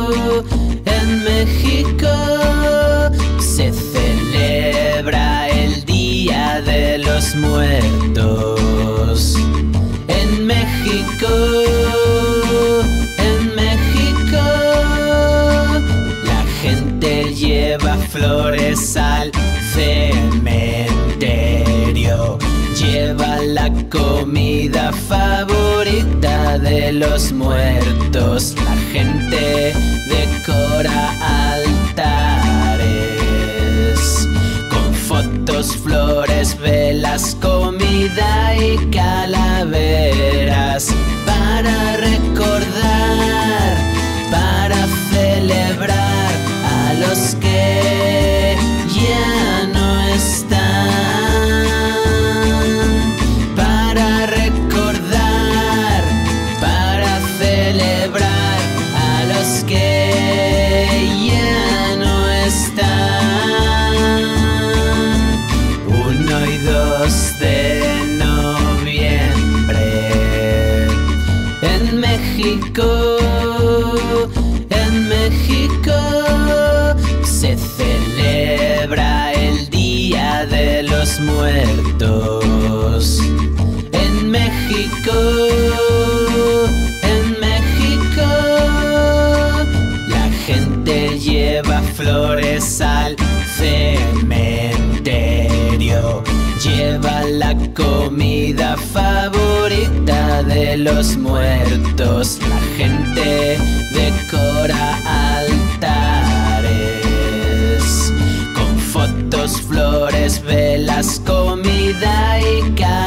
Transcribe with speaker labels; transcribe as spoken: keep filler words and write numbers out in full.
Speaker 1: en México se celebra el Día de los Muertos. En México, en México, la gente lleva flores al cementerio, lleva la comida favorita de los muertos. La gente decora altares con fotos, flores, velas, comida y calaveras para recordar, para celebrar a los que ya no están, para recordar, para celebrar a los que ya no están. Uno y dos de noviembre en México, en México se celebra el Día de los Muertos. En México, en México, la gente lleva flores al cementerio, lleva la comida favorita de los muertos. La gente decora altares con fotos, flores, velas, comida y café